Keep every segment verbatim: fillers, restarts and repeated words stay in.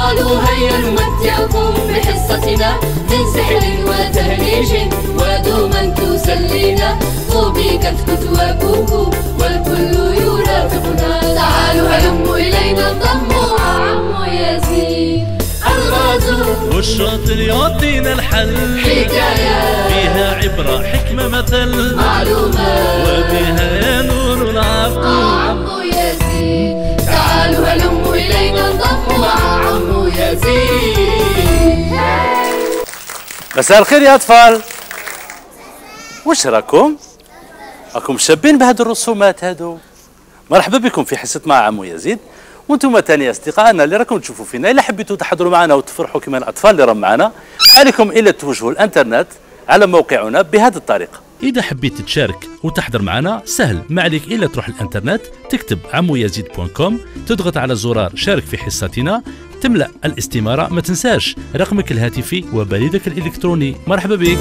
قالوا هيا نمتعكم بحصتنا من سحر وتهريج ودوما تسلينا، طوبي كتكت وكوكو والكل يرافقنا. تعالوا هلموا إلينا انضموا مع عمو يزيد الغازو، والشاطر يعطينا الحل، حكاية فيها عبرة حكمة مثل، معلومة وبها نور العقل مع عمو يزيد. تعالوا هلموا إلينا انضموا مع عمو يزيد. مساء الخير يا أطفال، وش راكم؟ راكم شابين بهذه الرسومات هذو؟ مرحبا بكم في حصة مع عمو يزيد، وانتم تاني اصدقائنا اللي راكم تشوفوا فينا. الا حبيتوا تحضروا معنا وتفرحوا كما الاطفال اللي راهم معنا، عليكم الا توجهوا الانترنت على موقعنا بهذه الطريقه. إذا حبيت تشارك وتحضر معنا سهل، ما عليك إلا تروح الانترنت تكتب عمو يزيد دوت كوم، تضغط على زرار شارك في حصتنا، تملأ الاستمارة، ما تنساش رقمك الهاتفي وبريدك الإلكتروني. مرحبا بك.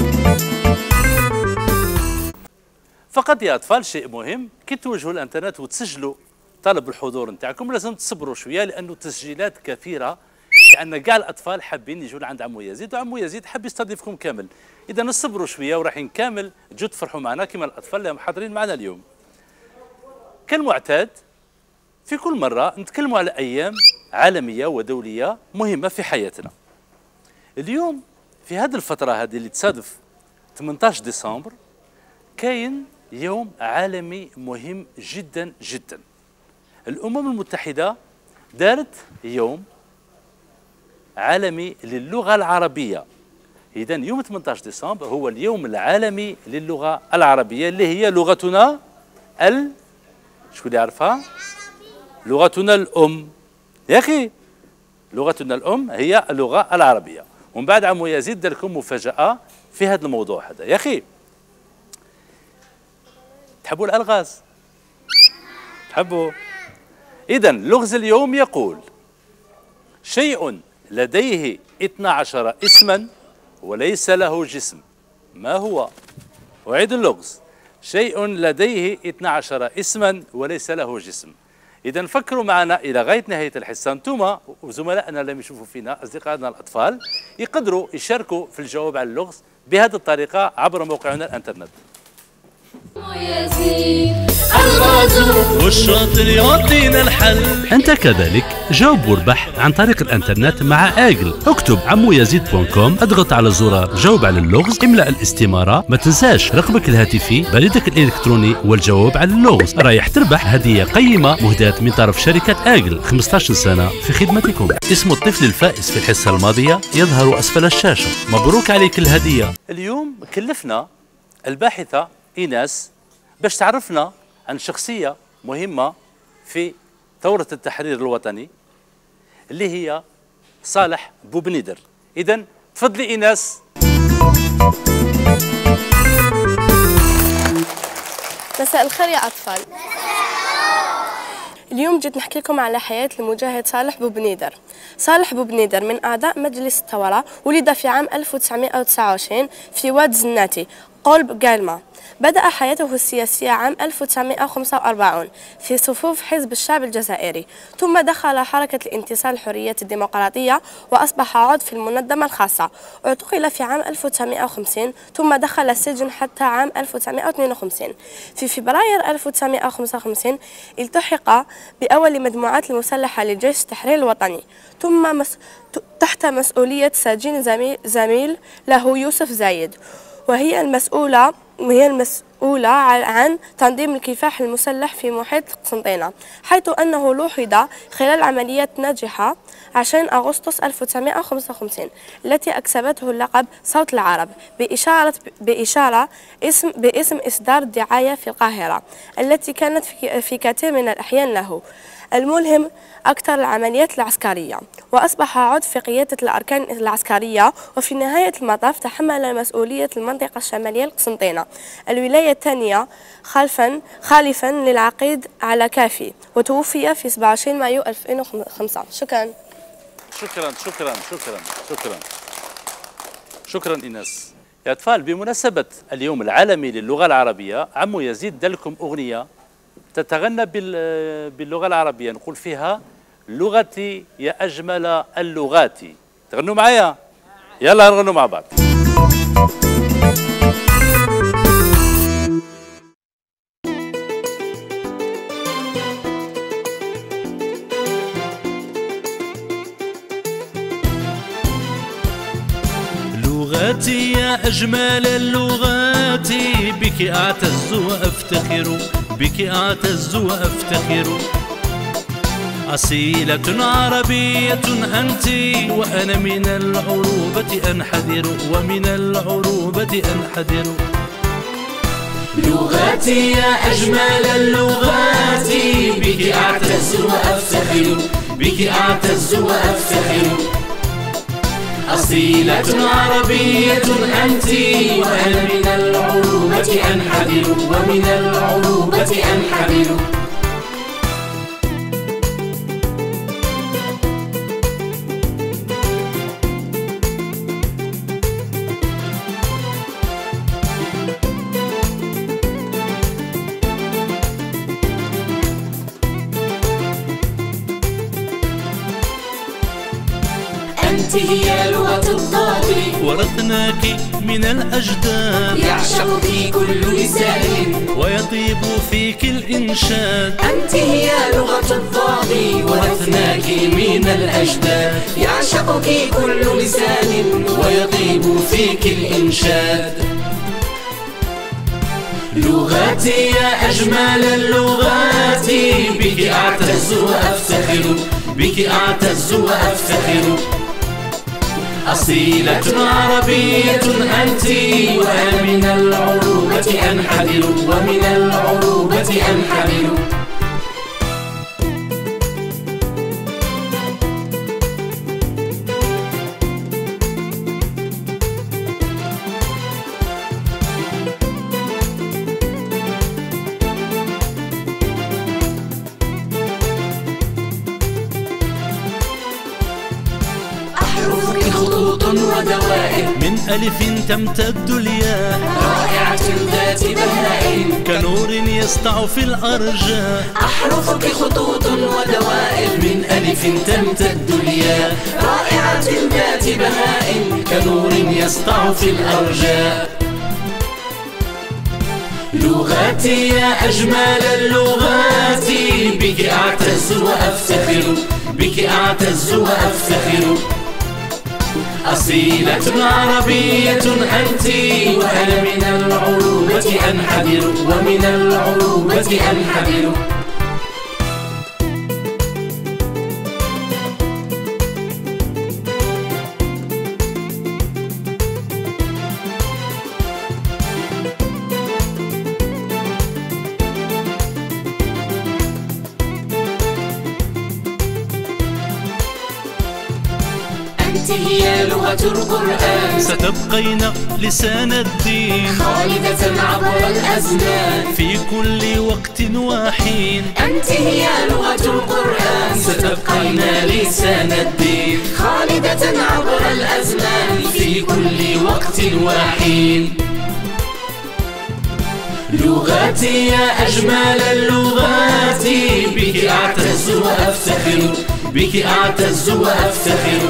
فقط يا اطفال شيء مهم، كي توجهوا الانترنت وتسجلوا طلب الحضور نتاعكم لازم تصبروا شويه، لانه تسجيلات كثيره، لان كاع الاطفال حابين يجوا لعند عمو يزيد، وعمو يزيد حاب يستضيفكم كامل. اذا نصبروا شويه ورايحين كامل تجوا تفرحوا معنا كما الاطفال اللي حاضرين معنا اليوم. كالمعتاد في كل مره نتكلموا على ايام عالميه ودوليه مهمه في حياتنا. اليوم في هذه الفتره هذه اللي تصادف ثمانية عشر ديسمبر، كاين يوم عالمي مهم جدا جدا. الأمم المتحدة دارت يوم عالمي للغة العربية. إذا يوم ثمانية عشر ديسمبر هو اليوم العالمي للغة العربية، اللي هي لغتنا ال شكون اللي يعرفها؟ لغتنا الأم يا أخي، لغتنا الأم هي اللغة العربية. ومن بعد عمو يزيد دار لكم مفاجأة في هذا الموضوع هذا يا أخي. تحبوا الألغاز؟ تحبوا؟ إذن لغز اليوم يقول: شيء لديه اثنا عشر اسما وليس له جسم، ما هو؟ أعيد اللغز: شيء لديه اثنا عشر اسما وليس له جسم. إذا فكروا معنا إلى غاية نهاية الحصة، أنتم وزملائنا اللي يشوفوا فينا أصدقائنا الأطفال يقدروا يشاركوا في الجواب على اللغز بهذه الطريقة عبر موقعنا الانترنت. والشاطر يعطينا الحل. أنت كذلك جاوب واربح عن طريق الانترنت مع آجل. اكتب عمو يزيد دوت كوم، اضغط على زرار جاوب على اللغز، املأ الاستمارة، ما تنساش رقمك الهاتفي، بريدك الإلكتروني والجواب على اللغز. رايح تربح هدية قيمة مهداة من طرف شركة آجل، خمسة عشر سنة في خدمتكم. اسم الطفل الفائز في الحصة الماضية يظهر أسفل الشاشة. مبروك عليك الهدية. اليوم كلفنا الباحثة إيناس باش تعرفنا عن شخصية مهمة في ثورة التحرير الوطني اللي هي صالح بوبنيدر. إذن تفضلي إيناس. مساء الخير يا أطفال. اليوم جيت نحكي لكم على حياة المجاهد صالح بوبنيدر. صالح بوبنيدر من أعضاء مجلس الثورة، ولد في عام ألف وتسعمائة وتسعة وعشرين في واد زناتي قلب قالما. بدأ حياته السياسية عام ألف وتسعمائة وخمسة وأربعين في صفوف حزب الشعب الجزائري، ثم دخل حركة الانتصار الحريات الديمقراطية وأصبح عضو في المنظمة الخاصة. اعتقل في عام ألف وتسعمائة وخمسين ثم دخل السجن حتى عام ألف وتسعمائة واثنين وخمسين. في فبراير ألف وتسعمائة وخمسة وخمسين التحق بأول مجموعات المسلحة لجيش التحرير الوطني، ثم مس... تحت مسؤولية سجين زميل, زميل له يوسف زايد، وهي المسؤولة وهي المسؤولة عن تنظيم الكفاح المسلح في محيط قسنطينة، حيث أنه لوحظ خلال عمليات ناجحة عشرين أغسطس ألف وتسعمائة وخمسة وخمسين التي أكسبته اللقب صوت العرب بإشارة بإشارة اسم باسم إصدار الدعاية في القاهرة، التي كانت في, في كثير من الأحيان له الملهم أكثر العمليات العسكرية، وأصبح عضو في قيادة الأركان العسكرية. وفي نهاية المطاف تحمل مسؤولية المنطقة الشمالية القسنطينة، الولاية الثانية خلفا خالفا للعقيد على كافي، وتوفي في سبعة وعشرين مايو ألفين وخمسة. شكرا. شكرا شكرا شكرا شكرا شكرا إيناس. يا أطفال، بمناسبة اليوم العالمي للغة العربية، عمو يزيد دلكم أغنية تتغنى باللغة العربية، نقول فيها لغتي يا أجمل اللغات. تغنوا معايا؟ يلا نغنوا مع بعض. لغتي يا أجمل اللغات، بك أعتز وأفتخر، بك أعتز وأفتخر. أصيلة عربية أنت، وأنا من العروبة أنحدر، ومن العروبة أنحدر. لغتي يا أجمل اللغات، بك أعتز وأفتخر، بك أعتز وأفتخر. أصيلة عربية أنت، وأنا من العروبة أنحدر، ومن العروبة أنحدر. أنت هي لغة الضاد، ورثناك من الأجداد، يعشقك كل لسان، ويطيب فيك الإنشاد. أنت هي لغة الضاد، ورثناك من الأجداد، يعشقك كل لسان، ويطيب فيك الإنشاد. لغتي يا أجمل اللغات، بك أعتز وأفتخر، بك أعتز وأفتخر. أصيلة عربية أنت، وأنا من العروبة أنحدر، ومن العروبة أنحدر. خطوط ودوائر، من ألف تمتد الياء، رائعة ذات بهاء، كنور يسطع في الأرجاء. أحرفك خطوط ودوائر، من ألف تمتد الياء، رائعة ذات بهاء، كنور يسطع في الأرجاء. لغتي يا أجمل اللغات، بك أعتز وأفتخر، بك أعتز وأفتخر. أصيلة عربية أنت، وأنا من العروبة أنحدر، ومن العروبة أنحدر. أنت هي لغة القرآن، ستبقين لسان الدين، خالدة عبر الأزمان، في كل وقت وحين. أنت هي لغة القرآن، ستبقين لسان الدين، خالدة عبر الأزمان، في كل وقت وحين. لغتي يا أجمل اللغات، بك أعتز وأفتخر، بك أعتز وأفتخر.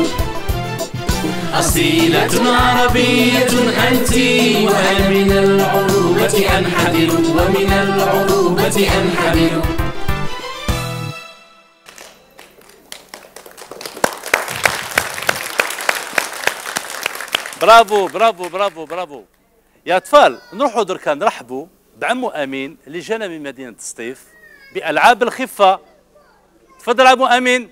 أصيلة عربية أنت، وأنا من العروبة أنحدر، ومن العروبة أنحدر. برافو برافو برافو برافو يا أطفال. نروحوا دركا نرحبوا بعمو أمين اللي جانا من مدينة سطيف بألعاب الخفة. تفضل عمو أمين.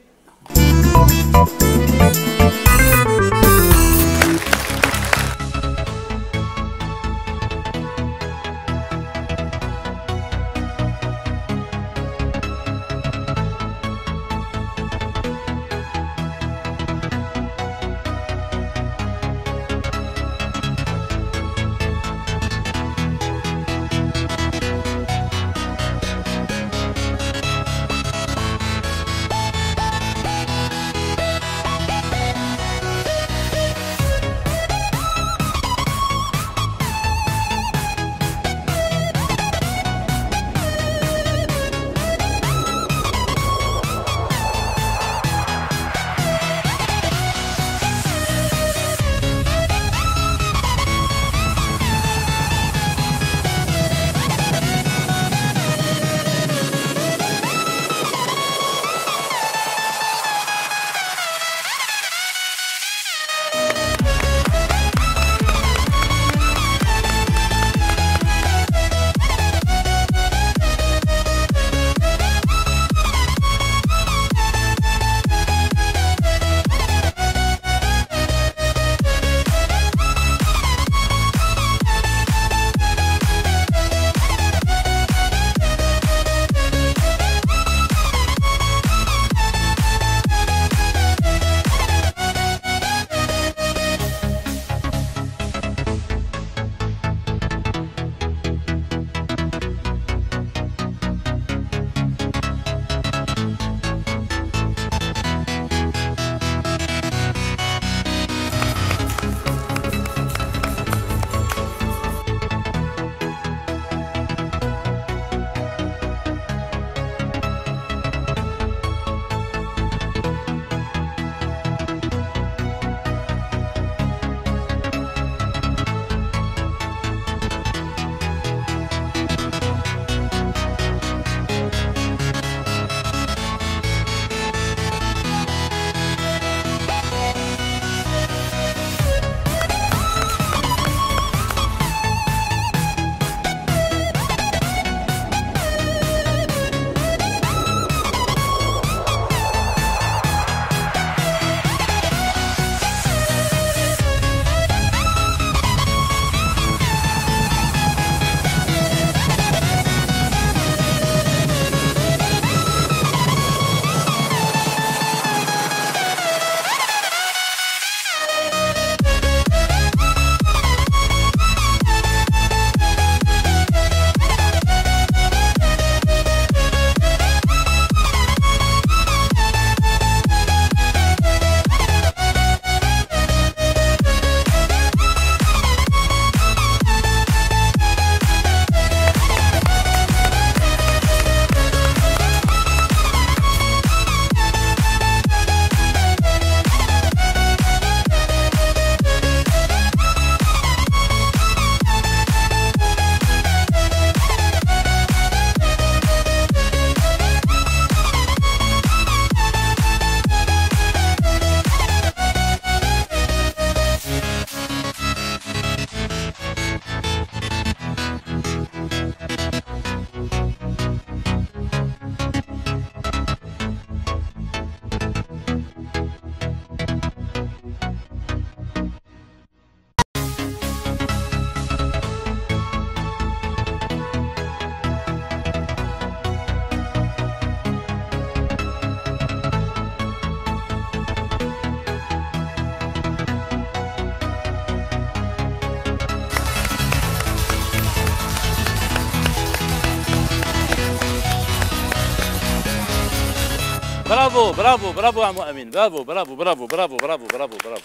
برافو برافو برافو عمو امين، برافو برافو برافو برافو برافو برافو برافو.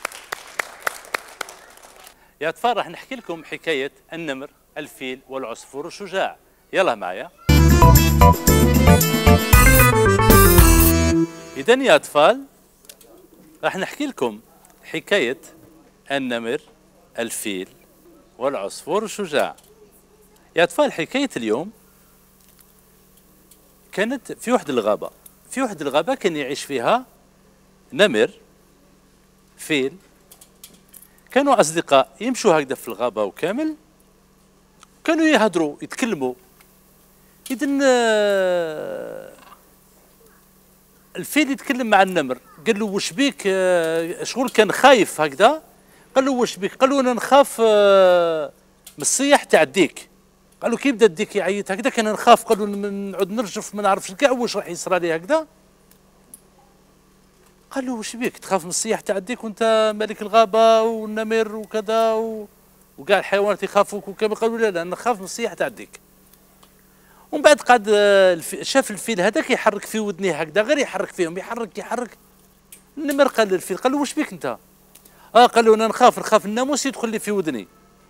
يا اطفال راح نحكي لكم حكايه النمر، الفيل والعصفور الشجاع. يلا معايا. اذا يا اطفال راح نحكي لكم حكايه النمر، الفيل والعصفور الشجاع. يا اطفال حكايه اليوم كانت في واحد الغابه، في واحد الغابه كان يعيش فيها نمر، فيل، كانوا اصدقاء يمشوا هكذا في الغابه وكامل، كانوا يهضروا يتكلموا. اذا الفيل يتكلم مع النمر، قال له واش بيك، شغل كان خايف هكذا، قال له واش بيك، قال له انا نخاف من الصياح تاع الديك. قال له كي بدا الديك يعيط هكذا كان نخاف، قال له نعود نرجف ما نعرفش كاع واش راح يصرى لي هكذا. قال له واش بيك تخاف من الصياح تاع الديك وانت ملك الغابه والنمر وكذا و... وكاع الحيوانات يخافوك وكامل. قالوا لا لا نخاف من الصياح تاع الديك. ومن بعد قعد شاف الفيل هذاك يحرك في ودنيه هكذا، غير يحرك فيهم، يحرك يحرك. النمر قال للفيل، قال له واش بيك انت؟ اه قال له انا نخاف نخاف الناموس يدخل لي في ودني.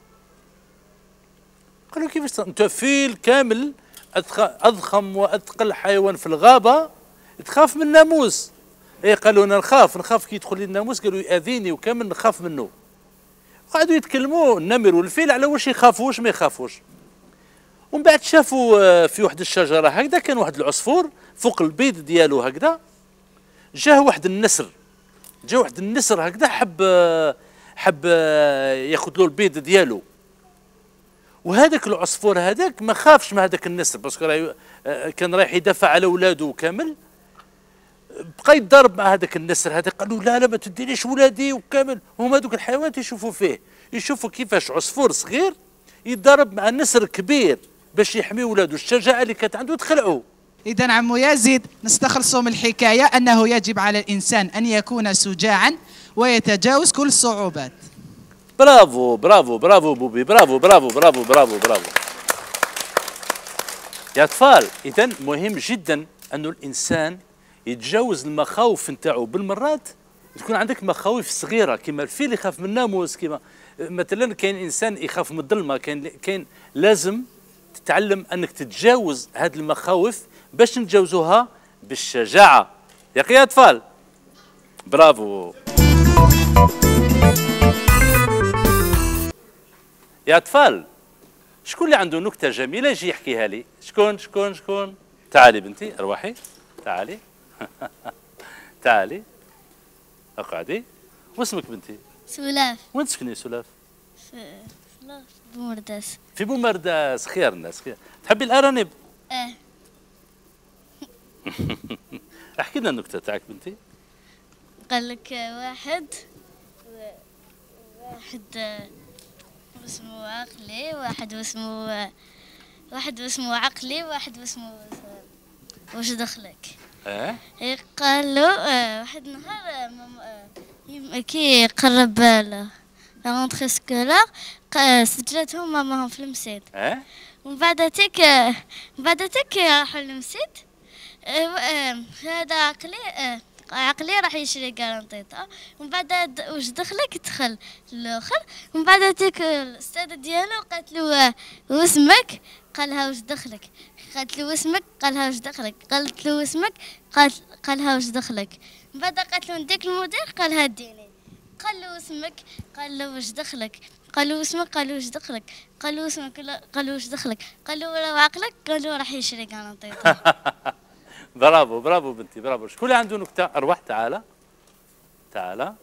قال له كيفاش انت فيل كامل اضخم واثقل حيوان في الغابه تخاف من الناموس؟ ايه قال له انا نخاف نخاف كي يدخل لي الناموس، قالوا ياذيني وكامل نخاف منه. قعدوا يتكلموا النمر والفيل على واش يخافوا واش ما يخافوش. ومن بعد شافوا في واحد الشجره هكذا كان واحد العصفور فوق البيض ديالو هكذا، جاه واحد النسر، جا واحد النسر هكذا حب حب ياخذ له البيض ديالو. وهذاك العصفور هذاك ما خافش من هذاك النسر، باسكو كان رايح يدافع على اولاده كامل، بقى يتضارب مع هذاك النسر هذا. قال له لا لا ما تدينيش ولادي وكامل. هما هذوك الحيوانات يشوفوا فيه، يشوفوا كيفاش عصفور صغير يتضارب مع نسر كبير باش يحمي ولاده، الشجاعه اللي كانت عنده تخلعوا. إذا عمو يزيد نستخلص من الحكايه انه يجب على الانسان ان يكون شجاعا ويتجاوز كل الصعوبات. برافو برافو برافو بوبي، برافو برافو برافو برافو برافو. يا اطفال اذا مهم جدا انه الانسان يتجاوز المخاوف نتاعو. بالمرات تكون عندك مخاوف صغيره كما الفيل يخاف من الناموس، كما مثلا كاين انسان يخاف من الظلمه، كاين كاين لازم تتعلم انك تتجاوز هذه المخاوف باش نتجاوزوها بالشجاعه. يا اطفال برافو. يا اطفال شكون اللي عنده نكته جميله يجي يحكيها لي؟ شكون شكون شكون؟ تعالي بنتي ارواحي، تعالي تعالي اقعدي. واسمك بنتي؟ سلاف. وين تسكني سلاف؟ في بومرداس. في بومرداس، خير الناس خير. تحبي الارانب؟ اه. احكي لنا النكته تاعك بنتي. قال لك واحد واحد واسمه عقلي، واحد واسمه واحد واسمه عقلي، واحد واسمه واش دخلك؟ اه قال له آه واحد النهار آه كي قرب لا رونتري سكولار سجلتهم ماماهم في المسيد. اه ومن بعد تيك من بعد تيك راحوا للمسيد. هذا عقلي آه عقلي راح يشري كارنطيطه. ومن بعد واش دخلك دخل الاخر. ومن بعد تيك الاستاذه ديالو قالت له واسمك؟ قالها واش دخلك؟ قالت له واسمك؟ قالها واش دخلك؟ قالت له واسمك؟ قال قالها واش دخلك؟ من بعد قالت له نديك المدير؟ قالها ديني. قال له واسمك؟ قال له واش دخلك؟ قال له واسمك؟ قال له واش دخلك؟ قال له واسمك؟ قال له واش دخلك؟ قال له ولو عقلك؟ قال له راح يشري كارنطيطه. برافو برافو بنتي برافو. شكون اللي عنده نكته؟ ارواح تعالى تعالى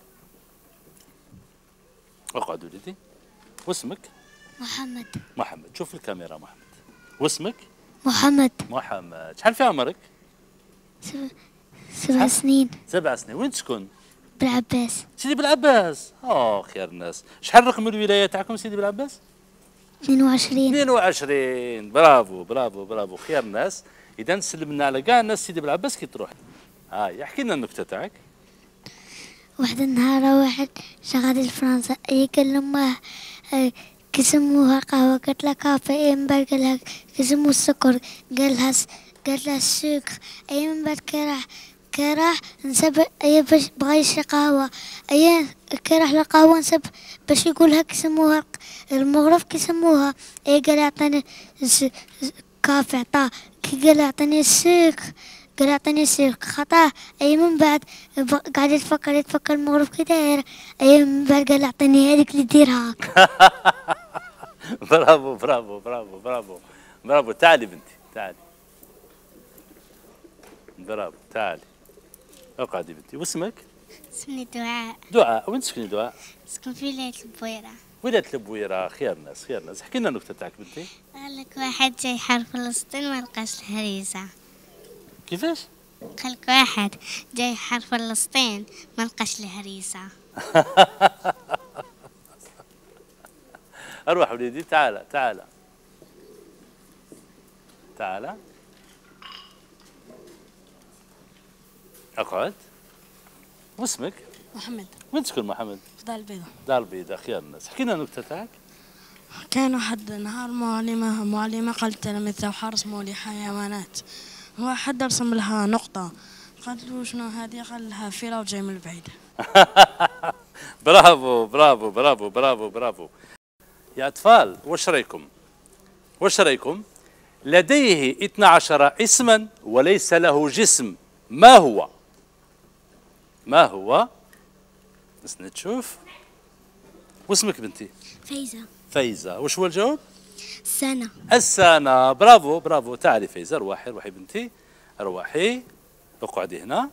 اقعد وليدي. واسمك؟ محمد. محمد. شوف الكاميرا محمد. واسمك؟ محمد. محمد. شحال في عمرك؟ سبع, سبع سنين. سبع سنين. وين تسكن؟ بالعباس. سيدي بالعباس. اه خير الناس. شحال رقم الولايه تاعكم سيدي بالعباس؟ اثنين وعشرين. اثنين وعشرين. برافو برافو برافو خير الناس. اذا سلمنا على كاع الناس سيدي بالعباس كي تروح. هاي احكي لنا النكته تاعك. واحد النهار واحد شغال لفرنسا قال لامه كسموها قهوه، قالت لها كافي. من بعد قال لها كسمو السكر، قال لها قال لها السكر. اي من بعد كي راح كي راح نسب أي باش بغى يشري قهوة، أي كي راح للقهوة نسب باش يقولها كيسموها المغرب كيسموها، أي قال يعطيني كافي عطاه، كي قال يعطيني السيك قال يعطيني السيك خطاه، أي من بعد قاعد يتفكر يتفكر المغرب كي داير، أي من بعد قال يعطيني هذيك اللي ديرها. برافو برافو برافو برافو برافو. تعالي بنتي تعالي. برافو تعالي اقعدي بنتي. واسمك؟ اسمي دعاء. دعاء. وين تسكني دعاء؟ نسكن في ولاية البويرة. ولاية البويرة. خير ناس خير ناس. احكي لنا النكتة تاعك بنتي. قال لك واحد جاي حار فلسطين ما لقاش الهريسة. كيفاش؟ قال لك واحد جاي حار فلسطين ما لقاش الهريسة. اروح وليدي. تعال تعال تعال اقعد. واسمك؟ محمد. وين تسكن محمد؟ في دار البيضاء. دار البيضاء. خير الناس. احكي لنا النكتة تاعك. كان واحد نهار معلمة معلمة قالت لتلاميذها حرسموا لي حيوانات، واحد رسم لها نقطة، قالت له شنو هذه؟ قال لها فيلة وجاي من البعيد. برافو برافو برافو برافو برافو. يا أطفال واش رايكم؟ واش رايكم؟ لديه اثنا عشر اسما وليس له جسم، ما هو؟ ما هو؟ بس نتشوف. واسمك بنتي؟ فايزة. فايزة. وش هو الجواب؟ السنة. السنة. برافو برافو. تعالي فايزة. روحي روحي بنتي روحي. اقعدي هنا.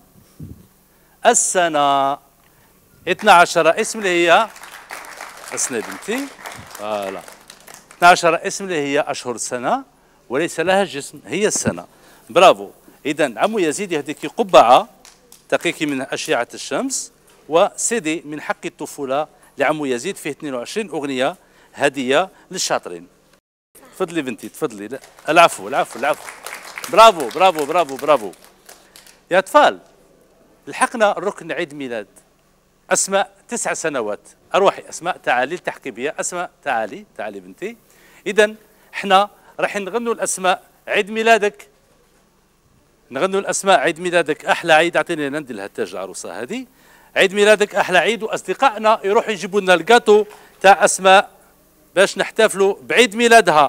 السنة اثنا عشر اسم اللي هي اسمها بنتي. فوالا. اثنا عشر اسم اللي هي أشهر السنة وليس لها جسم، هي السنة. برافو. إذا عمو يزيد يهديك قبعة تقيك من أشعة الشمس، وسيدي من حق الطفولة لعمو يزيد فيه اثنين وعشرين أغنية هدية للشاطرين. تفضلي بنتي تفضلي. لا. العفو العفو العفو. برافو برافو برافو برافو. يا أطفال لحقنا ركن عيد ميلاد. أسماء تسع سنوات. أروحي أسماء تعالي التحقي بها. أسماء تعالي تعالي بنتي. إذا احنا راح نغنوا الأسماء عيد ميلادك، نغنوا الأسماء عيد ميلادك أحلى عيد. أعطيني ندي لها التاج العروسة هذه. عيد ميلادك أحلى عيد، وأصدقائنا يروحوا يجيبوا لنا الكاتو تاع أسماء باش نحتفلوا بعيد ميلادها.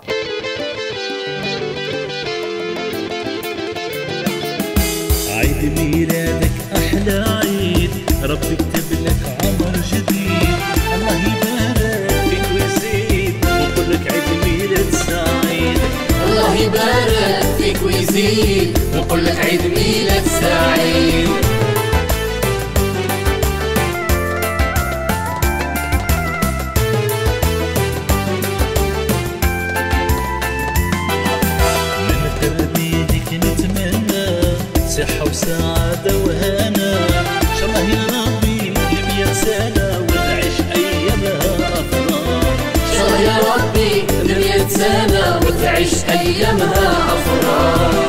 عيد ميلادك أحلى عيد، ربي يكتب لك عمر جديد، الله يبارك فيك ويزيد ويقول لك عيد ميلاد سعيد. الله يبارك فيك ويزيد ويقول لك عيد ميلاد سعيد. صحة وسعادة وهنا، إن شاء الله يا ربي لمية سنة وتعيش أيامها أفراح. إن شاء الله يا ربي لمية سنة وتعيش أيامها أفراح.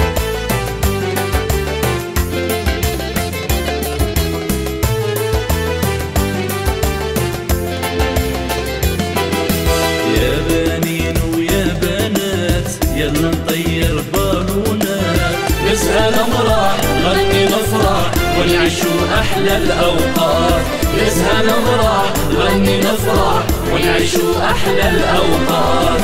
يا بنين ويا بنات يلا نطير بالونات، نزهى نمرح نغني نفرح ونعيشوا أحلى الأوقات. نزهى نمرح نغني نفرح ونعيشوا أحلى الأوقات.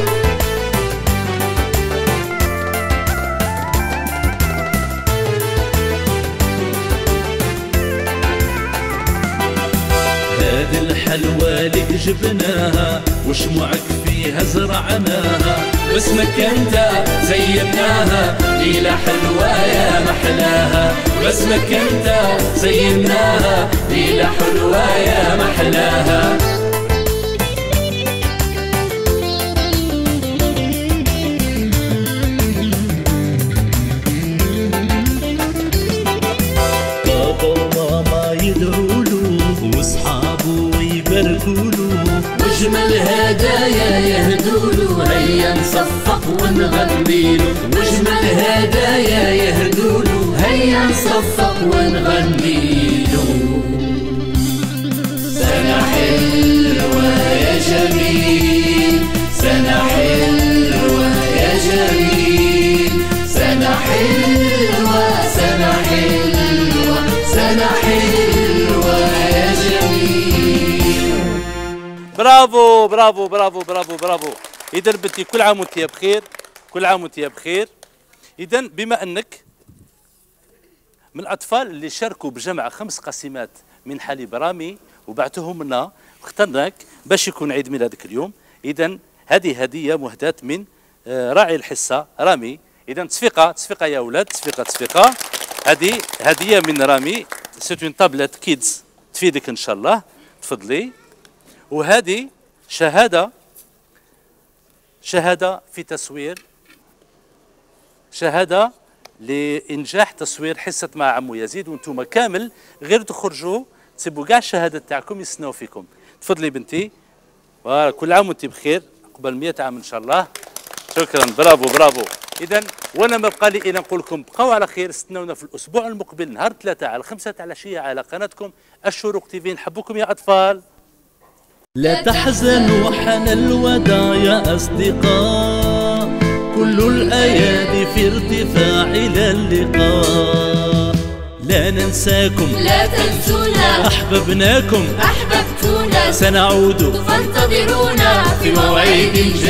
هذه الحلوى لك جبناها وشموعك فيها زرعناها، باسمك انت زيناها ليلة حلوة يا محلاها. باسمك انت زيناها ليلة حلوة يا محلاها. بابا وماما يدعوله واصحابه يباركوله، واجمل هدايا يهدوله هيا نصفق ونغنيله. واجمل هدايا يهدوله هيا نصفق ونغنيله. سنة حلوة يا جميل، سنة حلوة يا جميل، سنة حلوة سنة حلوة. برافو برافو برافو برافو برافو. اذا بنتي كل عام وانت بخير، كل عام وانت بخير. اذا بما انك من الاطفال اللي شاركوا بجمع خمس قسيمات من حليب رامي وبعتهم لنا، اخترناك باش يكون عيد ميلادك اليوم. اذا هذه هديه مهداة من راعي الحصه رامي. اذا تصفيقه تصفيقه يا اولاد، تصفيقه تصفيقه. هذه هديه من رامي، سيت اون تابلت كيدز تفيدك ان شاء الله. تفضلي. وهذه شهاده شهاده في تصوير، شهاده لانجاح تصوير حصه مع عمو يزيد، وانتم كامل غير تخرجوا تسيبوا كاع الشهاده تاعكم يستناو فيكم. تفضلي بنتي. كل عام وانت بخير، قبل مئة عام ان شاء الله. شكرا برافو برافو. اذا وانا ما بقى لي الا نقول لكم بقاو على خير، استنونا في الاسبوع المقبل نهار ثلاثة على خمسة تاع العشيه على قناتكم الشروق تيفي. نحبكم يا اطفال. لا تحزنوا حان الوداع يا أصدقاء، كل الأيادي في ارتفاع إلى اللقاء. لا ننساكم لا تنسونا، أحببناكم أحببتونا، سنعود فانتظرونا في موعد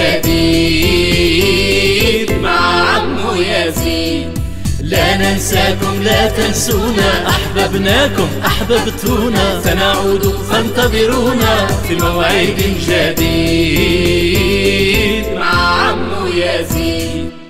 جديد مع عمو يزيد. لا ننساكم لا تنسونا، أحببناكم أحببتونا، سنعود فانتظرونا في موعد جديد مع عمو يزيد.